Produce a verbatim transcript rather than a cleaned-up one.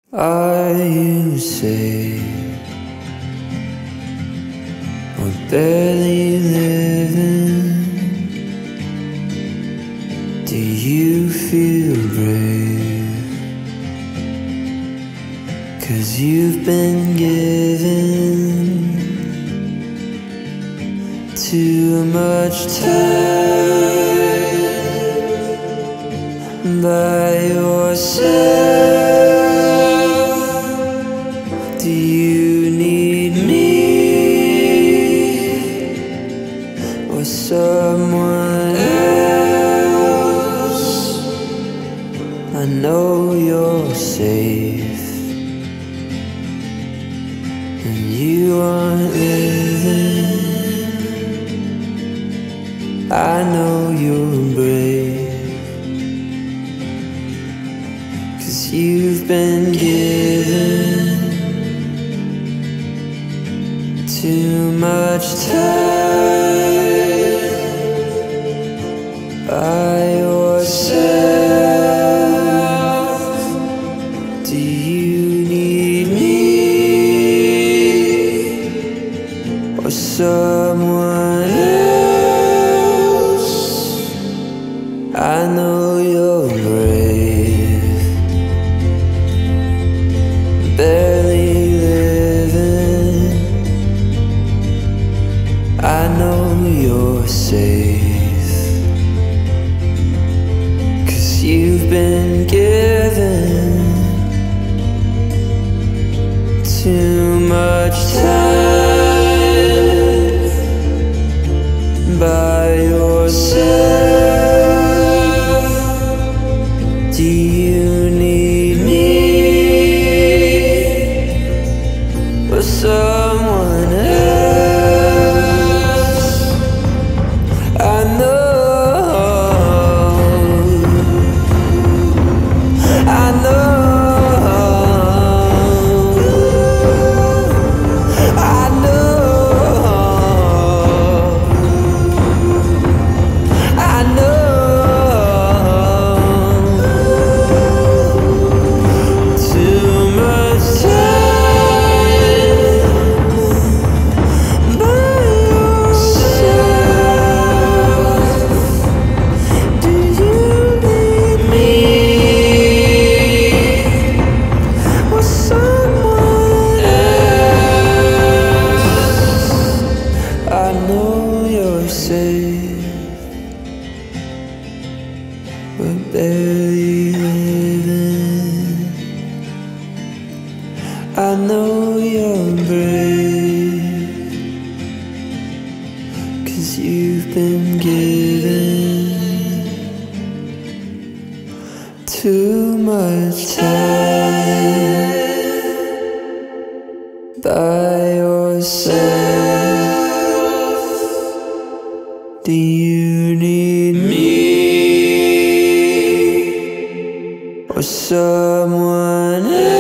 Are you safe? We're barely living. Do you feel brave? 'Cause you've been given too much time by yourself. Do you need me or someone else? I know you're safe and you aren't living. I know you're brave, 'cause you've been given too much time by yourself. Do you need me or someone else? I know you're brave, barely living. I know you're safe, 'cause you've been given too much time by yourself. Do you need me or someone else? I know, I know, I know, I know. Too much time by yourself. Do you need me or someone else? I know you're safe, but barely living. I know you're brave, 'cause you've been given too much time by yourself. Do you need me or someone else?